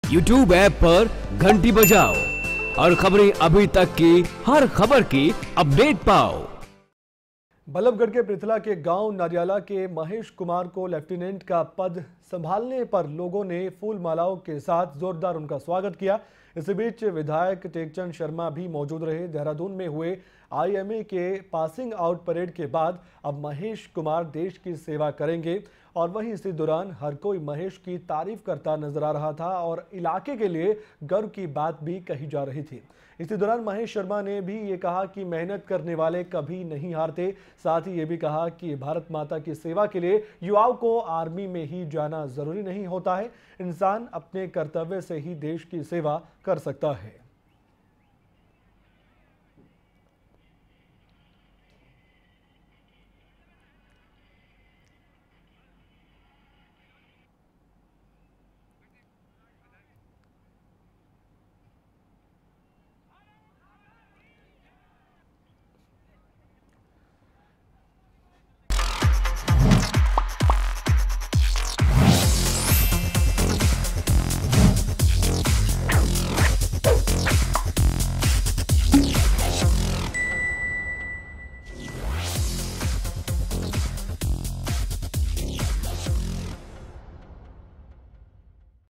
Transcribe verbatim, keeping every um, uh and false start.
YouTube app पर घंटी बजाओ और खबरें अभी तक की हर खबर की अपडेट पाओ। बल्लभगढ़ के पृथला के गांव नारियाला के महेश कुमार को लेफ्टिनेंट का पद संभालने पर लोगों ने फूल मालाओं के साथ जोरदार उनका स्वागत किया। इसी बीच विधायक टेकचंद शर्मा भी मौजूद रहे। देहरादून में हुए आईएमए के पासिंग आउट परेड के बाद अब महेश कुमार देश की सेवा करेंगे और वहीं इसी दौरान हर कोई महेश की तारीफ करता नजर आ रहा था और इलाके के लिए गर्व की बात भी कही जा रही थी। इसी दौरान महेश शर्मा ने भी ये कहा कि मेहनत करने वाले कभी नहीं हारते। साथ ही ये भी कहा कि भारत माता की सेवा के लिए युवाओं को आर्मी में ही जाना जरूरी नहीं होता है। इंसान अपने कर्तव्य से ही देश की सेवा कर सकता है।